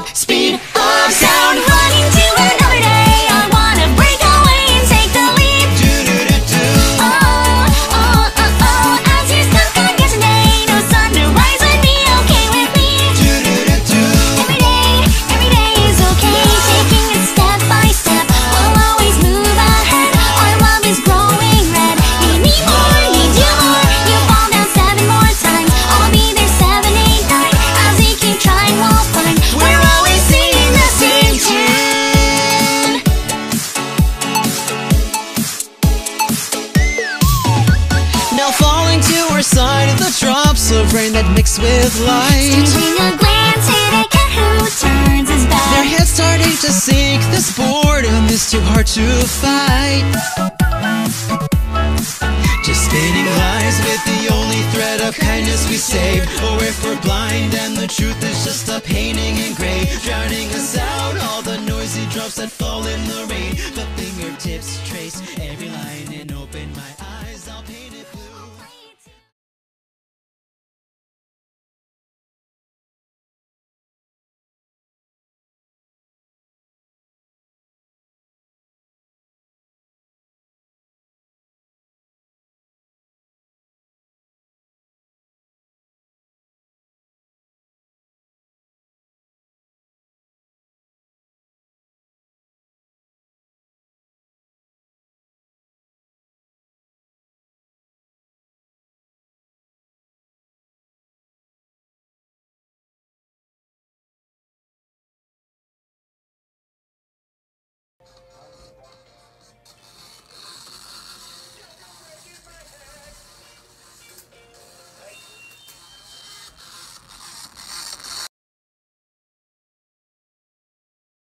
speed of sound. Running to another day, I wanna break away and take the leap. Oh, oh, oh, oh, as you're stuck on yesterday, no sunrise would be okay with me. Every day is okay, taking it step by step. We'll always move ahead, our love is growing red. Need me more, need you more, you fall down 7 more times, I'll be there 7, 8, 9. As we keep trying, we'll find we're always singing the same tune. Now falling to our side of the drops of rain that mix with light. Exchanging a glance, hey, they care who turns his back. Their heads starting to sink, this boredom is too hard to fight. Just spinning lies with the only thread of kindness we save. Or if we're blind and the truth is just a painting in gray, drowning us out, all the noisy drops that fall in the rain. The fingertips trace every line and open my